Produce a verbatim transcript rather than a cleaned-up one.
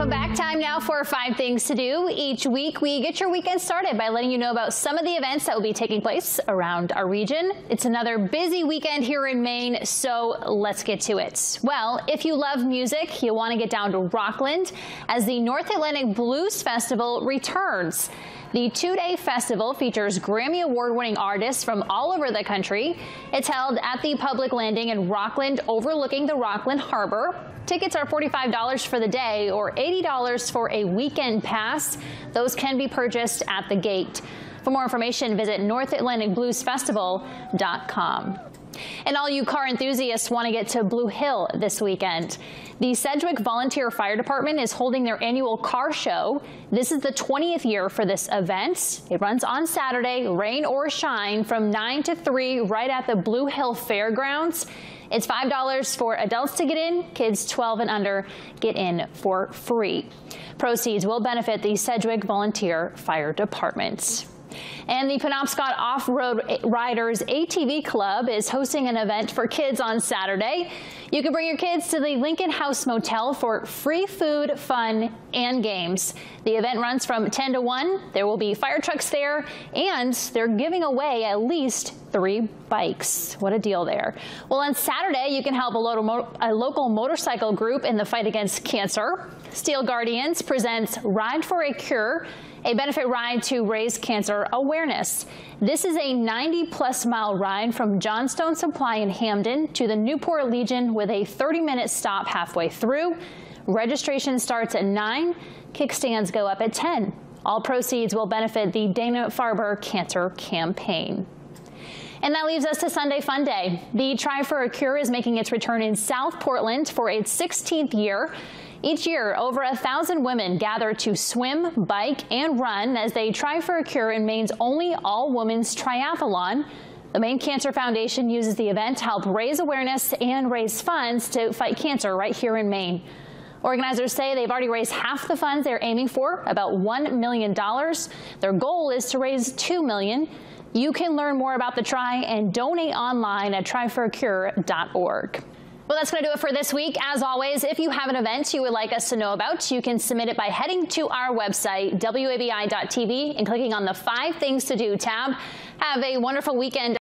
Welcome back. Time now for five things to do. Each week we get your weekend started by letting you know about some of the events that will be taking place around our region. It's another busy weekend here in Maine, so let's get to it. Well, if you love music, you'll want to get down to Rockland as the North Atlantic Blues Festival returns. The two-day festival features Grammy Award-winning artists from all over the country. It's held at the Public Landing in Rockland, overlooking the Rockland Harbor. Tickets are forty-five dollars for the day or eighty dollars for a weekend pass. Those can be purchased at the gate. For more information, visit north atlantic blues festival dot com. And all you car enthusiasts want to get to Blue Hill this weekend. The Sedgwick Volunteer Fire Department is holding their annual car show. This is the twentieth year for this event. It runs on Saturday, rain or shine, from nine to three right at the Blue Hill Fairgrounds. It's five dollars for adults to get in. Kids twelve and under get in for free. Proceeds will benefit the Sedgwick Volunteer Fire Department. And the Penobscot Off-Road Riders A T V Club is hosting an event for kids on Saturday. You can bring your kids to the Lincoln House Motel for free food, fun, and games. The event runs from ten to one. There will be fire trucks there, and they're giving away at least three bikes. What a deal there. Well, on Saturday, you can help a, lo a local motorcycle group in the fight against cancer. Steel Guardians presents Ride for a Cure, a benefit ride to raise cancer awareness. This is a ninety plus mile ride from Johnstone Supply in Hamden to the Newport Legion with a thirty minute stop halfway through. Registration starts at nine. Kickstands go up at ten. All proceeds will benefit the Dana-Farber Cancer Campaign. And that leaves us to Sunday Fun Day. The Try for a Cure is making its return in South Portland for its sixteenth year. Each year, over a thousand women gather to swim, bike, and run as they try for a cure in Maine's only all-women's triathlon. The Maine Cancer Foundation uses the event to help raise awareness and raise funds to fight cancer right here in Maine. Organizers say they've already raised half the funds they're aiming for, about one million dollars. Their goal is to raise two million dollars. You can learn more about the try and donate online at try for a cure dot org. Well, that's going to do it for this week. As always, if you have an event you would like us to know about, you can submit it by heading to our website, W A B I dot T V, and clicking on the Five Things to Do tab. Have a wonderful weekend.